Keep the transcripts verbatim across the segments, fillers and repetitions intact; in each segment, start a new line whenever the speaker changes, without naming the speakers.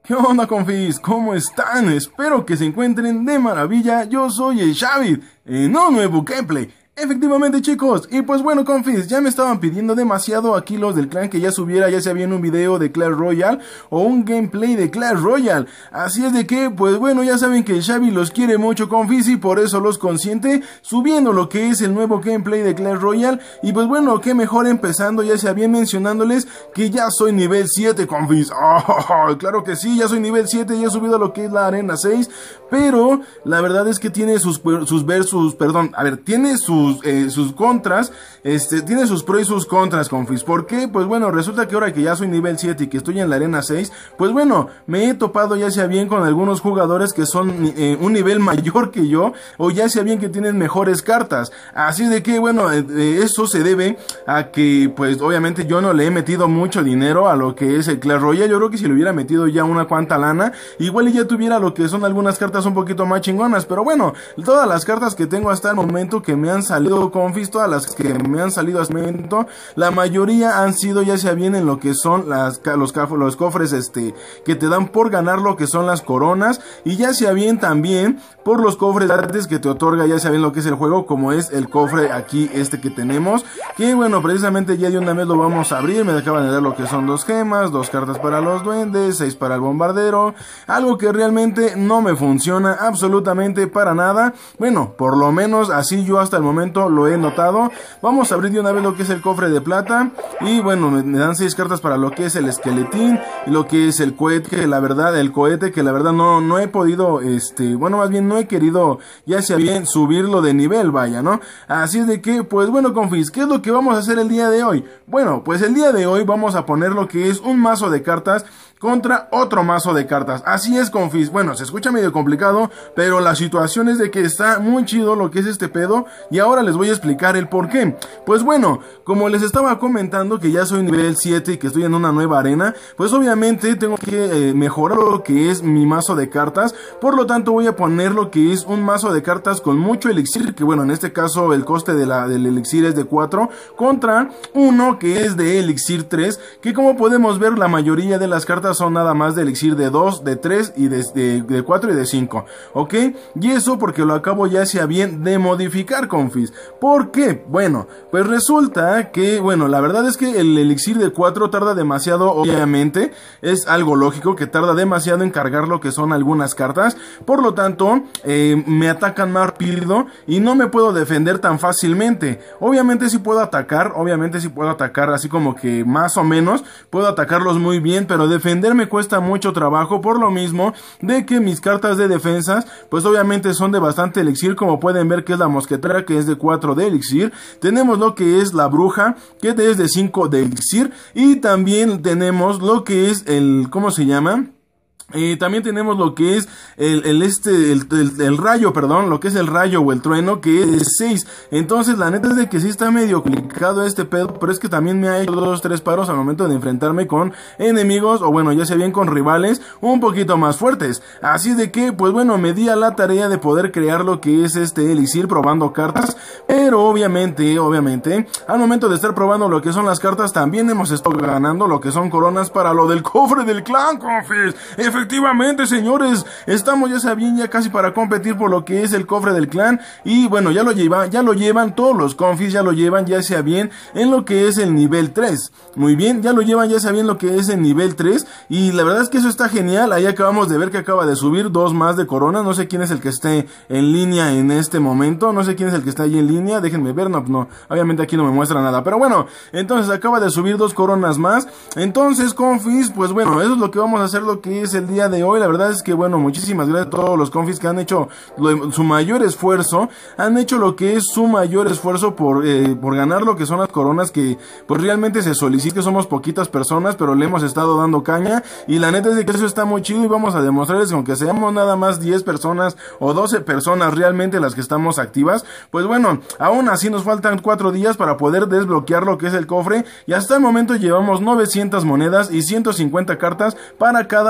¿Qué onda, confis? ¿Cómo están? Espero que se encuentren de maravilla. Yo soy el Xavi en un nuevo gameplay. Efectivamente, chicos, y pues bueno, confis, ya me estaban pidiendo demasiado aquí los del clan que ya subiera ya sea bien un video de Clash Royale o un gameplay de Clash Royale. Así es de que, pues bueno, ya saben que el Xavi los quiere mucho, confis, y por eso los consiente subiendo lo que es el nuevo gameplay de Clash Royale. Y pues bueno, qué mejor empezando ya sea bien mencionándoles que ya soy nivel siete, confis. Oh, claro que sí, ya soy nivel siete, ya he subido a lo que es la arena seis, pero la verdad es que tiene sus, sus versus, perdón, a ver, tiene sus Sus, eh, sus contras, este, tiene sus pros y sus contras, confis. ¿Por qué? Pues bueno, resulta que ahora que ya soy nivel siete y que estoy en la arena seis, pues bueno, me he topado ya sea bien con algunos jugadores que son eh, un nivel mayor que yo, o ya sea bien que tienen mejores cartas. Así de que bueno, eh, eso se debe a que pues obviamente yo no le he metido mucho dinero a lo que es el Clash Royale. Yo creo que si le hubiera metido ya una cuanta lana, igual ya tuviera lo que son algunas cartas un poquito más chingonas. Pero bueno, todas las cartas que tengo hasta el momento que me han salido salido confis, todas las que me han salido hasta el momento, la mayoría han sido ya sea bien en lo que son las, los, los cofres este que te dan por ganar lo que son las coronas, y ya sea bien también por los cofres gratis que te otorga ya sea bien lo que es el juego, como es el cofre aquí este que tenemos, que bueno, precisamente ya de una vez lo vamos a abrir. Me acaban de dar lo que son dos gemas, dos cartas para los duendes, seis para el bombardero, algo que realmente no me funciona absolutamente para nada. Bueno, por lo menos así yo hasta el momento lo he notado. Vamos a abrir de una vez lo que es el cofre de plata, y bueno, me, me dan seis cartas para lo que es el esqueletín, y lo que es el cohete, que la verdad, el cohete que la verdad no, no he podido, este, bueno, más bien no he querido, ya sea bien, subirlo de nivel, vaya, ¿no? Así es de que, pues bueno, confis, ¿qué es lo que vamos a hacer el día de hoy? Bueno, pues el día de hoy vamos a poner lo que es un mazo de cartas contra otro mazo de cartas. Así es, confis. Bueno, se escucha medio complicado, pero la situación es de que está muy chido lo que es este pedo, y ahora les voy a explicar el por qué. Pues bueno, como les estaba comentando que ya soy nivel siete y que estoy en una nueva arena, pues obviamente tengo que eh, mejorar lo que es mi mazo de cartas. Por lo tanto voy a poner lo que es un mazo de cartas con mucho elixir, que bueno, en este caso el coste de la, del elixir es de cuatro, contra uno que es de elixir tres, que como podemos ver la mayoría de las cartas son nada más de elixir de dos, de tres y de, de, de cuatro y de cinco, ¿ok? Y eso porque lo acabo ya sea bien de modificar, confis. ¿Por qué? Bueno, pues resulta que, bueno, la verdad es que el elixir de cuatro tarda demasiado, obviamente, es algo lógico que tarda demasiado en cargar lo que son algunas cartas, por lo tanto, eh, me atacan más rápido y no me puedo defender tan fácilmente. Obviamente sí puedo atacar, obviamente sí puedo atacar así como que más o menos, puedo atacarlos muy bien, pero defender me cuesta mucho trabajo, por lo mismo de que mis cartas de defensas pues obviamente son de bastante elixir, como pueden ver que es la mosquetera, que es de cuatro de elixir. Tenemos lo que es la bruja, que es de cinco de elixir, y también tenemos lo que es el, ¿cómo se llama? Eh, también tenemos lo que es el, el este el, el, el rayo, perdón, lo que es el rayo o el trueno, que es seis. Entonces la neta es de que sí está medio complicado este pedo, pero es que también me ha hecho dos tres paros al momento de enfrentarme con enemigos, o bueno, ya sea bien con rivales un poquito más fuertes. Así de que, pues bueno, me di a la tarea de poder crear lo que es este elixir probando cartas, pero obviamente, obviamente, al momento de estar probando lo que son las cartas, también hemos estado ganando lo que son coronas para lo del cofre del clan, confis. Efectivamente, señores, estamos ya sabiendo ya casi para competir por lo que es el cofre del clan, y bueno, ya lo lleva, ya lo llevan todos los confis, ya lo llevan ya sea bien en lo que es el nivel tres. Muy bien, ya lo llevan ya sea bien lo que es el nivel tres, y la verdad es que eso está genial. Ahí acabamos de ver que acaba de subir dos más de corona. No sé quién es el que esté en línea en este momento, no sé quién es el que está ahí en línea, déjenme ver, no, no, obviamente aquí no me muestra nada, pero bueno, entonces acaba de subir dos coronas más. Entonces, confis, pues bueno, eso es lo que vamos a hacer lo que es el día de hoy. La verdad es que bueno, muchísimas gracias a todos los confis que han hecho lo, su mayor esfuerzo, han hecho lo que es su mayor esfuerzo por, eh, por ganar lo que son las coronas, que pues realmente se solicita, que somos poquitas personas, pero le hemos estado dando caña, y la neta es de que eso está muy chido, y vamos a demostrarles que aunque seamos nada más diez personas o doce personas realmente las que estamos activas, pues bueno, aún así nos faltan cuatro días para poder desbloquear lo que es el cofre, y hasta el momento llevamos novecientas monedas y ciento cincuenta cartas para cada persona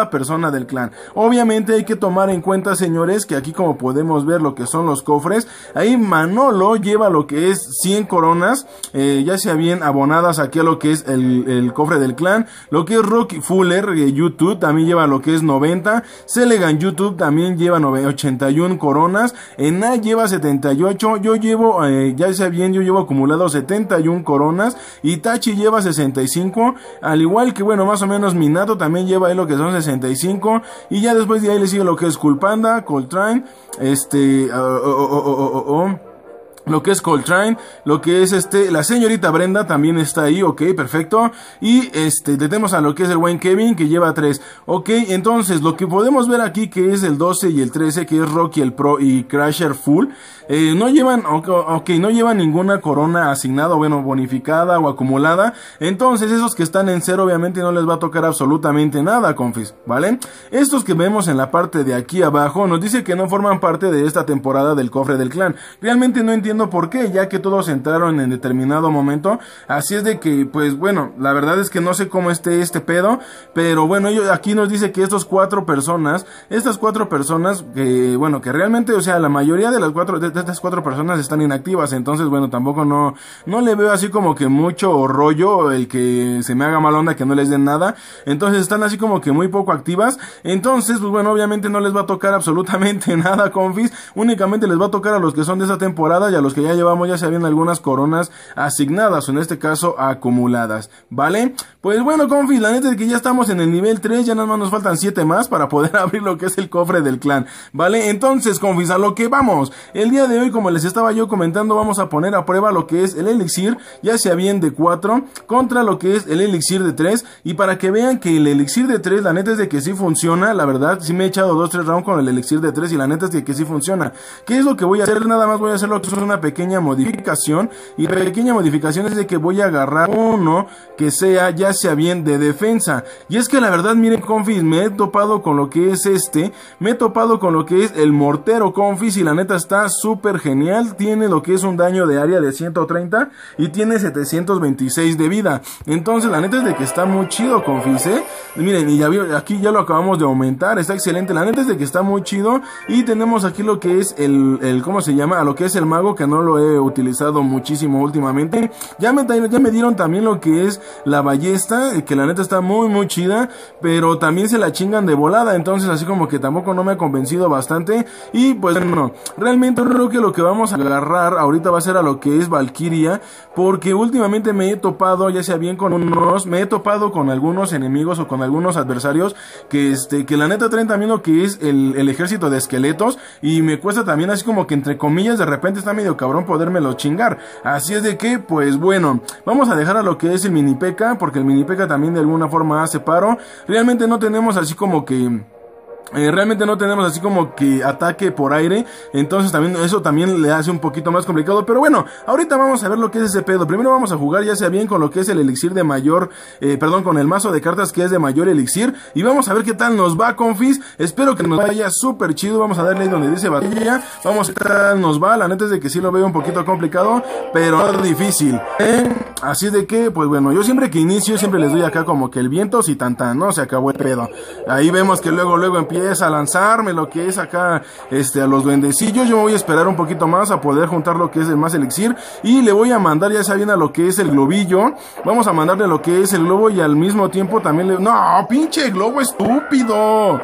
persona del clan. Obviamente hay que tomar en cuenta, señores, que aquí como podemos ver lo que son los cofres, ahí Manolo lleva lo que es cien coronas, eh, ya sea bien abonadas aquí a lo que es el, el cofre del clan. Lo que es Rocky Fuller, eh, YouTube, también lleva lo que es noventa. Selegan YouTube también lleva ochenta y uno coronas. Ena lleva setenta y ocho. Yo llevo, eh, ya sea bien, yo llevo acumulado setenta y uno coronas. Itachi lleva sesenta y cinco. Al igual que, bueno, más o menos Minato también lleva ahí lo que son sesenta y cinco. Y ya después de ahí le sigue lo que es Coolpanda, Coltrane, este, oh, oh, oh, oh, oh, oh. lo que es Coltrane, lo que es este, la señorita Brenda también está ahí, ok, perfecto, y este, tenemos a lo que es el buen Kevin, que lleva tres, ok, entonces, lo que podemos ver aquí, que es el doce y el trece, que es Rocky el Pro y Crasher Full, eh, no llevan, ok, ok, no llevan ninguna corona asignada, bueno, bonificada o acumulada, entonces, esos que están en cero, obviamente, no les va a tocar absolutamente nada, confis, ¿vale? Estos que vemos en la parte de aquí abajo, nos dice que no forman parte de esta temporada del cofre del clan, realmente no entiendo por qué, ya que todos entraron en determinado momento, así es de que, pues bueno, la verdad es que no sé cómo esté este pedo, pero bueno, ellos, aquí nos dice que estos cuatro personas, estas cuatro personas, que bueno, que realmente, o sea, la mayoría de las cuatro, de, de estas cuatro personas están inactivas, entonces bueno, tampoco no, no le veo así como que mucho rollo, el que se me haga mal onda que no les den nada, entonces están así como que muy poco activas, entonces, pues bueno, obviamente no les va a tocar absolutamente nada, confis, únicamente les va a tocar a los que son de esa temporada y a los que ya llevamos, ya se habían algunas coronas asignadas, o en este caso acumuladas, ¿vale? Pues bueno, confis, la neta es que ya estamos en el nivel tres, ya nada más nos faltan siete más para poder abrir lo que es el cofre del clan, ¿vale? Entonces, confis, a lo que vamos, el día de hoy, como les estaba yo comentando, vamos a poner a prueba lo que es el elixir, ya sea bien de cuatro, contra lo que es el elixir de tres, y para que vean que el elixir de tres, la neta es de que sí funciona, la verdad, sí me he echado dos tres rounds con el elixir de tres, y la neta es de que sí funciona. ¿Qué es lo que voy a hacer? Nada más voy a hacer lo que es una pequeña modificación, y la pequeña modificación es de que voy a agarrar uno que sea ya sea bien de defensa, y es que la verdad, miren, confis, me he topado con lo que es este, me he topado con lo que es el mortero, confis, y la neta está súper genial, tiene lo que es un daño de área de ciento treinta y tiene setecientos veintiséis de vida, entonces la neta es de que está muy chido, confis, eh, miren, y ya vio, aquí ya lo acabamos de aumentar, está excelente, la neta es de que está muy chido, y tenemos aquí lo que es el, el ¿cómo se llama? A lo que es el mago, que no lo he utilizado muchísimo últimamente. Ya me, ya me dieron también lo que es la ballesta, que la neta está muy muy chida, pero también se la chingan de volada, entonces así como que tampoco no me ha convencido bastante, y pues no, realmente creo que lo que vamos a agarrar ahorita va a ser a lo que es Valkyria, porque últimamente me he topado, ya sea bien con unos, me he topado con algunos enemigos o con algunos adversarios que este, que la neta traen también lo que es el, el ejército de esqueletos, y me cuesta también así como que entre comillas de repente está medio cabrón podérmelo chingar, así es de que, pues bueno, vamos a dejar a lo que es el mini P.E.K.K.A, porque el mini P.E.K.K.A también de alguna forma hace paro, realmente no tenemos así como que... Eh, realmente no tenemos así como que ataque por aire, entonces también eso también le hace un poquito más complicado, pero bueno, ahorita vamos a ver lo que es ese pedo. Primero vamos a jugar ya sea bien con lo que es el elixir de mayor, eh, perdón, con el mazo de cartas que es de mayor elixir, y vamos a ver qué tal nos va, confis. Espero que nos vaya súper chido. Vamos a darle ahí donde dice batalla, vamos a ver qué tal nos va. La neta es de que sí lo veo un poquito complicado, pero no difícil, ¿eh? Así de que, pues bueno, yo siempre que inicio siempre les doy acá como que el viento, si tan tan, ¿no? Se acabó el pedo. Ahí vemos que luego luego empieza a lanzarme lo que es acá este a los duendecillos. Yo me voy a esperar un poquito más a poder juntar lo que es el más elixir, y le voy a mandar ya sea bien a lo que es el globillo. Vamos a mandarle lo que es el globo, y al mismo tiempo también le... ¡No, pinche globo estúpido!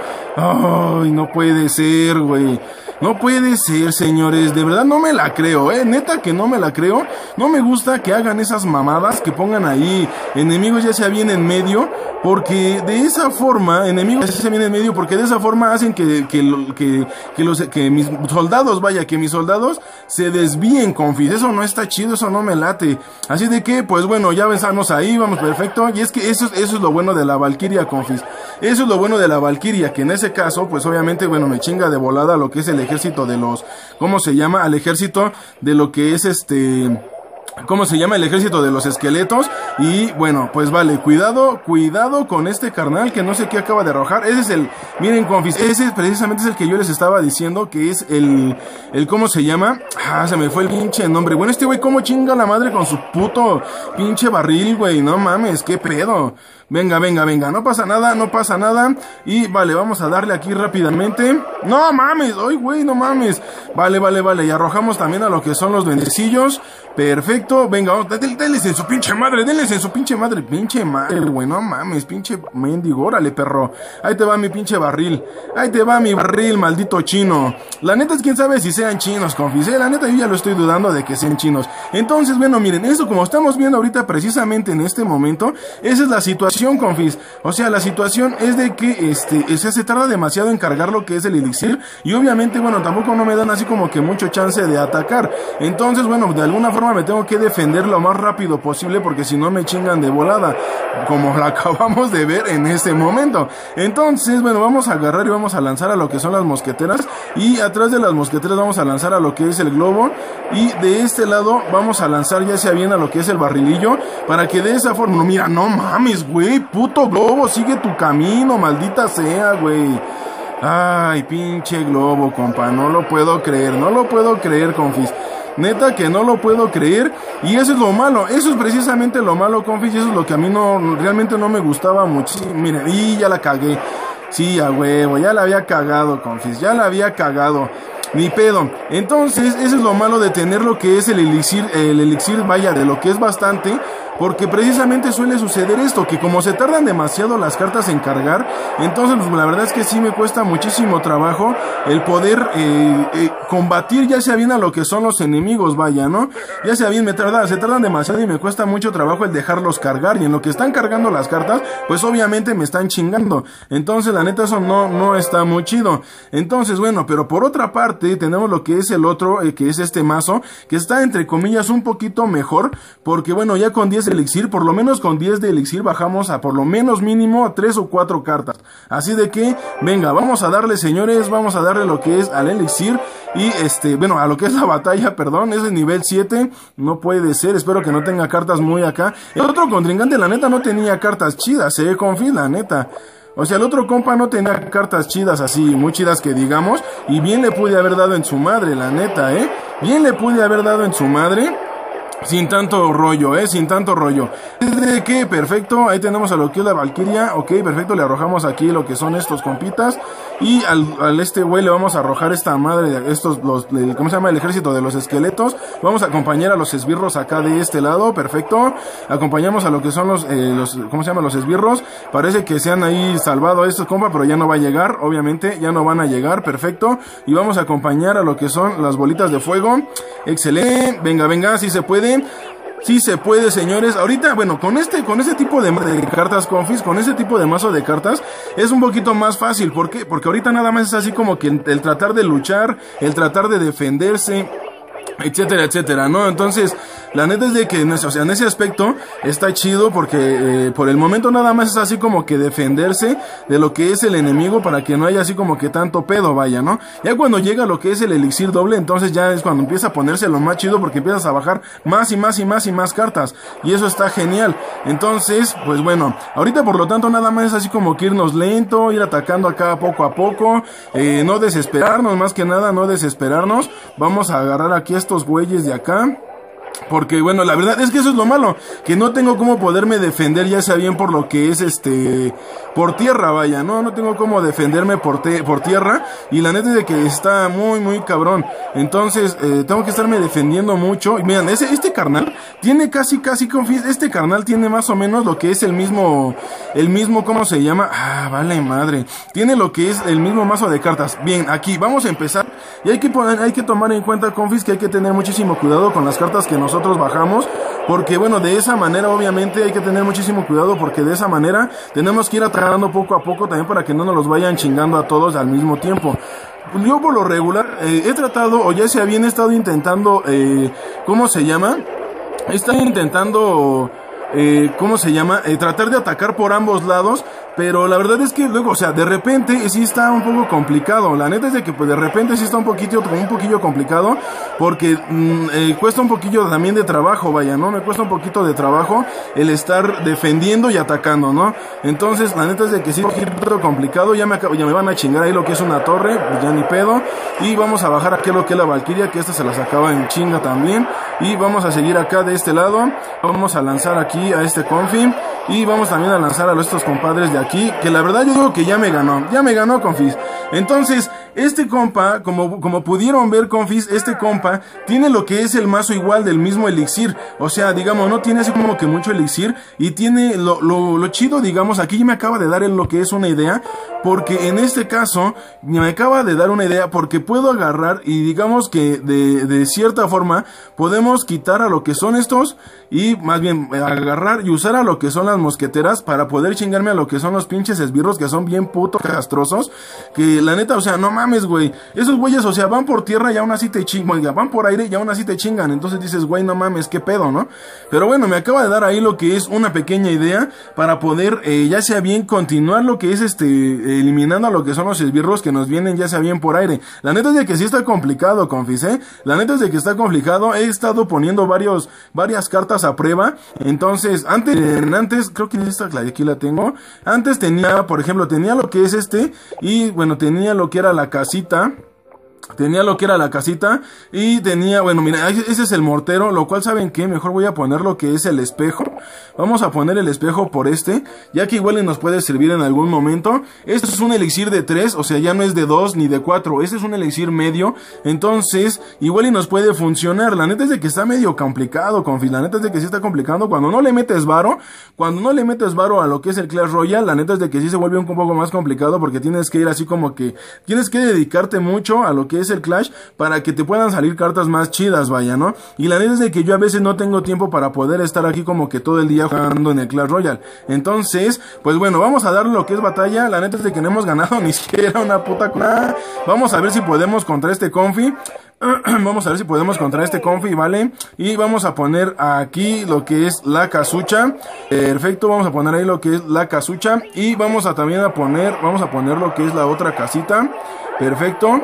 ¡Ay, no puede ser, güey! No puede ser, señores, de verdad no me la creo, eh, neta que no me la creo. No me gusta que hagan esas mamadas, que pongan ahí enemigos ya sea bien en medio, porque de esa forma, enemigos ya sea bien en medio, porque de esa forma hacen que, que, que, que, los, que mis soldados, vaya, que mis soldados se desvíen, confis. Eso no está chido, eso no me late. Así de que, pues bueno, ya besamos ahí, vamos perfecto. Y es que eso, eso es lo bueno de la Valkyria, confis. Eso es lo bueno de la Valkyria, que en ese caso, pues obviamente, bueno, me chinga de volada lo que es el ejército de los, ¿cómo se llama? Al ejército de lo que es este... ¿cómo se llama? El ejército de los esqueletos. Y bueno, pues vale, cuidado, cuidado con este carnal que no sé qué acaba de arrojar. Ese es el, miren confis, ese precisamente es el que yo les estaba diciendo, que es el, el ¿cómo se llama? Ah, se me fue el pinche nombre. Bueno, este güey cómo chinga la madre con su puto pinche barril, güey, no mames, qué pedo. Venga, venga, venga, no pasa nada, no pasa nada. Y vale, vamos a darle aquí rápidamente. No mames, ay güey, no mames. Vale, vale, vale, y arrojamos también a lo que son los duendecillos. Perfecto, venga, denles en su pinche madre, denles en su pinche madre. Pinche madre, güey, no mames, pinche mendigo, órale, perro. Ahí te va mi pinche barril, ahí te va mi barril, maldito chino. La neta es quién sabe si sean chinos, confis, eh, la neta yo ya lo estoy dudando de que sean chinos. Entonces, bueno, miren, eso como estamos viendo ahorita precisamente en este momento, esa es la situación, confis. O sea, la situación es de que este, o sea, se tarda demasiado en cargar lo que es el elixir. Y obviamente, bueno, tampoco no me dan así como que mucho chance de atacar. Entonces, bueno, de alguna forma me tengo que defender lo más rápido posible, porque si no me chingan de volada, como la acabamos de ver en este momento. Entonces, bueno, vamos a agarrar y vamos a lanzar a lo que son las mosqueteras. Y atrás de las mosqueteras vamos a lanzar a lo que es el globo. Y de este lado vamos a lanzar ya sea bien a lo que es el barrilillo, para que de esa forma, no, mira, no mames, güey, puto globo, sigue tu camino, maldita sea, güey. Ay, pinche globo, compa, no lo puedo creer, no lo puedo creer, confis. Neta que no lo puedo creer. Y eso es lo malo, eso es precisamente lo malo, confis. Y eso es lo que a mí no, realmente no me gustaba muchísimo. Miren, y ya la cagué. Sí, a huevo, ya la había cagado, confis, ya la había cagado. Ni pedo. Entonces, eso es lo malo de tener lo que es el elixir, el elixir, vaya, de lo que es bastante. Porque precisamente suele suceder esto, que como se tardan demasiado las cartas en cargar, entonces pues, la verdad es que sí me cuesta muchísimo trabajo el poder eh, eh, combatir ya sea bien a lo que son los enemigos, vaya, ¿no? Ya sea bien, me tarda, se tardan demasiado y me cuesta mucho trabajo el dejarlos cargar, y en lo que están cargando las cartas, pues obviamente me están chingando. Entonces la neta eso no, no está muy chido. Entonces bueno, pero por otra parte tenemos lo que es el otro, eh, que es este mazo, que está entre comillas un poquito mejor, porque bueno, ya con diez elixir, por lo menos con diez de elixir bajamos a por lo menos mínimo tres o cuatro cartas. Así de que, venga, vamos a darle, señores, vamos a darle lo que es al elixir y este, bueno, a lo que es la batalla, perdón, es de nivel siete, no puede ser, espero que no tenga cartas muy acá. El otro contrincante, la neta, no tenía cartas chidas, eh, confí, la neta. O sea, el otro compa no tenía cartas chidas así, muy chidas que digamos, y bien le pude haber dado en su madre, la neta, eh. Bien le pude haber dado en su madre. Sin tanto rollo, eh, sin tanto rollo. ¿De qué? Perfecto, ahí tenemos a lo que es la Valquiria. Ok, perfecto, le arrojamos aquí lo que son estos compitas. Y al, al este güey le vamos a arrojar esta madre de estos, los, el, ¿cómo se llama? El ejército de los esqueletos. Vamos a acompañar a los esbirros acá de este lado, perfecto. Acompañamos a lo que son los, eh, los, ¿cómo se llama? Los esbirros. Parece que se han ahí salvado a estos compa, pero ya no va a llegar, obviamente, ya no van a llegar, perfecto. Y vamos a acompañar a lo que son las bolitas de fuego. Excelente, venga, venga, si se puede. Sí se puede, señores. Ahorita, bueno, con este, con este tipo de, de cartas, confis, con este tipo de mazo de cartas, es un poquito más fácil. ¿Por qué? Porque ahorita nada más es así como que el, el tratar de luchar, el tratar de defenderse, etcétera, etcétera, ¿no? Entonces, la neta es de que, o sea, en ese aspecto está chido porque eh, por el momento nada más es así como que defenderse de lo que es el enemigo para que no haya así como que tanto pedo, vaya, ¿no? Ya cuando llega lo que es el elixir doble, entonces ya es cuando empieza a ponerse lo más chido porque empiezas a bajar más y más y más y más cartas y eso está genial. Entonces, pues bueno, ahorita por lo tanto nada más es así como que irnos lento, ir atacando acá poco a poco, eh, no desesperarnos, más que nada no desesperarnos. Vamos a agarrar aquí estos güeyes de acá. Porque bueno, la verdad es que eso es lo malo, que no tengo cómo poderme defender, ya sea bien por lo que es este, por tierra, vaya, no, no tengo cómo defenderme por, te, por tierra, y la neta es de que está muy, muy cabrón, entonces, eh, tengo que estarme defendiendo mucho, y miren, ese, este carnal, tiene casi, casi, confi- este carnal tiene más o menos lo que es el mismo, el mismo, ¿cómo se llama? Ah, vale madre, tiene lo que es el mismo mazo de cartas. Bien, aquí, vamos a empezar, y hay que poner, hay que tomar en cuenta, confis, que hay que tener muchísimo cuidado con las cartas que nosotros bajamos, porque bueno, de esa manera obviamente hay que tener muchísimo cuidado, porque de esa manera tenemos que ir atacando poco a poco también para que no nos los vayan chingando a todos al mismo tiempo. Yo por lo regular eh, he tratado, o ya sea bien he estado intentando, eh, ¿cómo se llama? He estado intentando... Eh, ¿cómo se llama? Eh, tratar de atacar por ambos lados, pero la verdad es que luego, o sea, de repente sí está un poco complicado. La neta es de que pues de repente sí está un poquito, un poquillo complicado, porque mmm, eh, cuesta un poquillo también de trabajo, vaya, ¿no? Me cuesta un poquito de trabajo el estar defendiendo y atacando, ¿no? Entonces, la neta es de que sí es un poquito complicado, ya me, ya me van a chingar ahí lo que es una torre, pues ya ni pedo, y vamos a bajar aquí lo que es la Valkyria, que esta se la sacaba en chinga también, y vamos a seguir acá de este lado, vamos a lanzar aquí a este Confi, y vamos también a lanzar a estos compadres de aquí, que la verdad yo digo que ya me ganó, ya me ganó Confis. Entonces, este compa, como, como pudieron ver Confis, este compa tiene lo que es el mazo igual del mismo elixir, o sea, digamos, no tiene así como que mucho elixir, y tiene lo, lo, lo chido, digamos, aquí ya me acaba de dar en lo que es una idea, porque en este caso, me acaba de dar una idea, porque puedo agarrar, y digamos que de, de cierta forma, podemos quitar a lo que son estos, y más bien, agarrar y usar a lo que son las mosqueteras, para poder chingarme a lo que son los pinches esbirros, que son bien putos castrosos, que la neta, o sea, no mames, güey, esos güeyes, o sea, van por tierra y aún así te chingan, van por aire y aún así te chingan, entonces dices, güey, no mames, qué pedo, ¿no? Pero bueno, me acaba de dar ahí lo que es una pequeña idea, para poder, eh, ya sea bien, continuar lo que es este, eliminando a lo que son los esbirros que nos vienen, ya sea bien por aire. La neta es de que sí está complicado, confis, ¿eh? La neta es de que está complicado, he estado poniendo varios, varias cartas a prueba, entonces, antes, antes, creo que esta, aquí la tengo, antes tenía, por ejemplo, tenía lo que es este, y bueno, tenía lo que era la casita, tenía lo que era la casita, y tenía, bueno, mira, ese es el mortero, lo cual, ¿saben qué? Mejor voy a poner lo que es el espejo. Vamos a poner el espejo por este, ya que igual nos puede servir en algún momento. Este es un elixir de tres, o sea, ya no es de dos ni de cuatro, este es un elixir medio, entonces, igual y nos puede funcionar. La neta es de que está medio complicado, confis, la neta es de que sí está complicado, cuando no le metes varo, cuando no le metes varo a lo que es el Clash Royale, la neta es de que sí se vuelve un poco más complicado, porque tienes que ir así como que, tienes que dedicarte mucho a lo que es el Clash, para que te puedan salir cartas más chidas, vaya, ¿no? Y la neta es de que yo a veces no tengo tiempo para poder estar aquí como que todo el día jugando en el Clash Royale. Entonces, pues bueno, vamos a darle lo que es batalla. La neta es de que no hemos ganado ni siquiera una puta cosa. Vamos a ver si podemos contra este Confi. Vamos a ver si podemos contra este Confi, ¿vale? Y vamos a poner aquí lo que es la casucha. Perfecto, vamos a poner ahí lo que es la casucha. Y vamos a también a poner, vamos a poner lo que es la otra casita. Perfecto.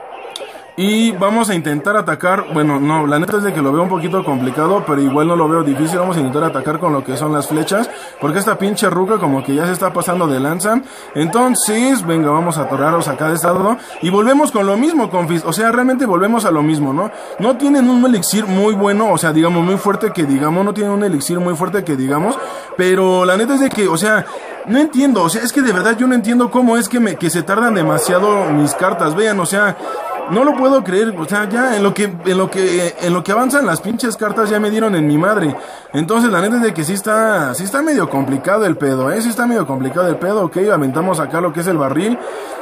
Y vamos a intentar atacar, bueno, no, la neta es de que lo veo un poquito complicado, pero igual no lo veo difícil. Vamos a intentar atacar con lo que son las flechas, porque esta pinche ruca como que ya se está pasando de lanza. Entonces, venga, vamos a atorarlos acá de este lado, y volvemos con lo mismo, confis, o sea, realmente volvemos a lo mismo, ¿no? No tienen un elixir muy bueno, o sea, digamos, muy fuerte que digamos, no tienen un elixir muy fuerte que digamos, pero la neta es de que, o sea, no entiendo, o sea, es que de verdad yo no entiendo cómo es que me, que se tardan demasiado mis cartas, vean, o sea, no lo puedo creer, o sea, ya en lo que, en lo que, en lo que avanzan las pinches cartas ya me dieron en mi madre. Entonces la neta es de que sí está, sí está medio complicado el pedo, eh, sí está medio complicado el pedo. Ok, aventamos acá lo que es el barril.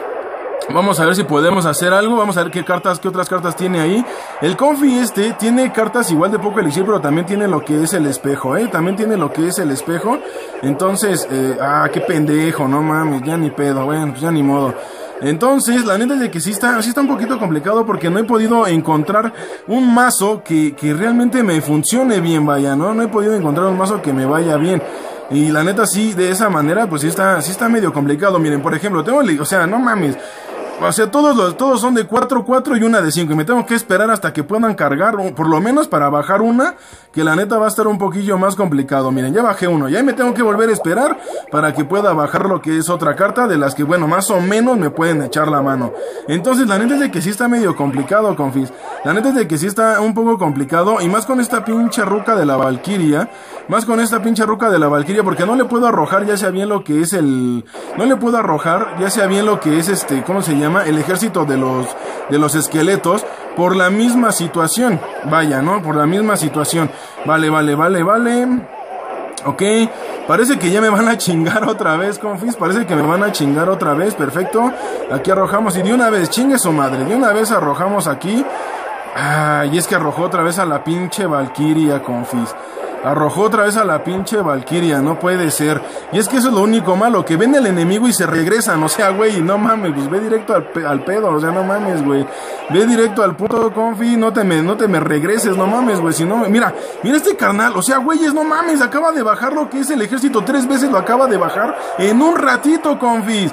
Vamos a ver si podemos hacer algo, vamos a ver qué cartas, qué otras cartas tiene ahí. El Confi este tiene cartas igual de poco elixir, pero también tiene lo que es el espejo, eh, también tiene lo que es el espejo. Entonces, eh, ah, qué pendejo, no mames, ya ni pedo, bueno, pues ya ni modo. Entonces, la neta es de que sí está, sí está un poquito complicado, porque no he podido encontrar un mazo que, que realmente me funcione bien, vaya, ¿no? No he podido encontrar un mazo que me vaya bien. Y la neta sí, de esa manera, pues sí está, sí está medio complicado. Miren, por ejemplo, tengo, o sea, no mames. O sea, todos los, todos son de cuatro, cuatro y una de cinco. Y me tengo que esperar hasta que puedan cargar, por lo menos para bajar una, que la neta va a estar un poquillo más complicado. Miren, ya bajé uno, y ahí me tengo que volver a esperar para que pueda bajar lo que es otra carta, de las que, bueno, más o menos me pueden echar la mano. Entonces, la neta es de que sí está medio complicado, confis. La neta es de que sí está un poco complicado, y más con esta pinche ruca de la Valkyria. Más con esta pinche ruca de la Valkyria, porque no le puedo arrojar ya sea bien lo que es el... No le puedo arrojar ya sea bien lo que es este... ¿Cómo se llama? El ejército de los... De los esqueletos. Por la misma situación. Vaya, ¿no? Por la misma situación. Vale, vale, vale, vale. Ok. Parece que ya me van a chingar otra vez, confis. Parece que me van a chingar otra vez. Perfecto. Aquí arrojamos. Y de una vez, chingue su madre. De una vez arrojamos aquí. Ah, y es que arrojó otra vez a la pinche Valkyria, confis. Arrojó otra vez a la pinche Valkyria, no puede ser. Y es que eso es lo único malo, que ven el enemigo y se regresan. O sea, güey, no mames, pues ve directo al, pe al pedo, o sea, no mames, güey. Ve directo al puto confi, no te me, no te me regreses, no mames, güey. Si no, mira, mira este carnal, o sea, güeyes, no mames, acaba de bajar lo que es el ejército, tres veces lo acaba de bajar en un ratito, confis.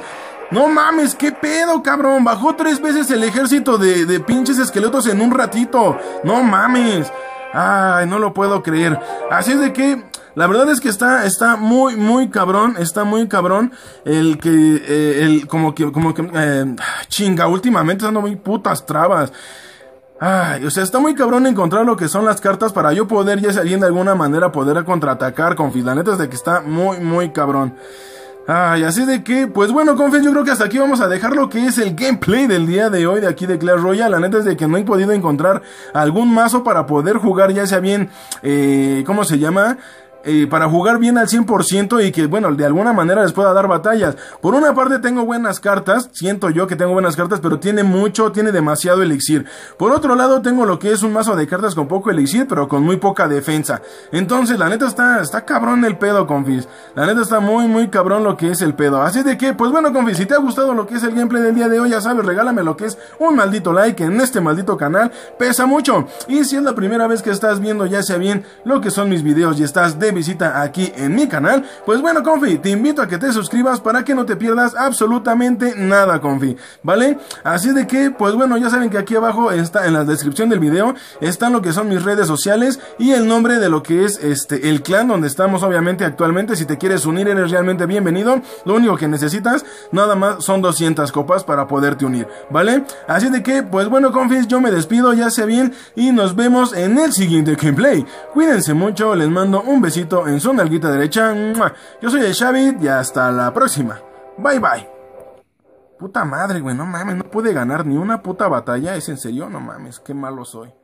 No mames, qué pedo, cabrón. Bajó tres veces el ejército de, de pinches esqueletos en un ratito. No mames. Ay, no lo puedo creer. Así es de que la verdad es que está, está muy, muy cabrón, está muy cabrón el que, eh, el, como que, como que, eh, chinga, últimamente están muy putas trabas. Ay, o sea, está muy cabrón encontrar lo que son las cartas para yo poder, ya sea bien de alguna manera, poder contraatacar con la neta es de que está muy, muy cabrón. Ay, así de que, pues bueno, confes, yo creo que hasta aquí vamos a dejar lo que es el gameplay del día de hoy de aquí de Clash Royale. La neta es de que no he podido encontrar algún mazo para poder jugar ya sea bien, eh, ¿cómo se llama? Eh, para jugar bien al cien por ciento y que, bueno, de alguna manera les pueda dar batallas. Por una parte tengo buenas cartas, siento yo que tengo buenas cartas, pero tiene mucho, tiene demasiado elixir. Por otro lado tengo lo que es un mazo de cartas con poco elixir, pero con muy poca defensa. Entonces, la neta está, está cabrón el pedo, confis. La neta está muy, muy cabrón lo que es el pedo. Así de que, pues bueno, confis, si te ha gustado lo que es el gameplay del día de hoy, ya sabes, regálame lo que es un maldito like en este maldito canal. Pesa mucho. Y si es la primera vez que estás viendo ya sea bien lo que son mis videos y estás de visita aquí en mi canal, pues bueno, confi, te invito a que te suscribas para que no te pierdas absolutamente nada, confi, ¿vale? Así de que, pues bueno, ya saben que aquí abajo está en la descripción del video, están lo que son mis redes sociales y el nombre de lo que es este el clan donde estamos obviamente actualmente. Si te quieres unir, eres realmente bienvenido. Lo único que necesitas, nada más, son doscientas copas para poderte unir, ¿vale? Así de que, pues bueno, confis, yo me despido, ya sea bien, y nos vemos en el siguiente gameplay. Cuídense mucho, les mando un besito en su nalguita derecha. Yo soy el Xavi y hasta la próxima. Bye bye. Puta madre, güey, no mames, no pude ganar ni una puta batalla. ¿Es en serio? No mames, qué malo soy.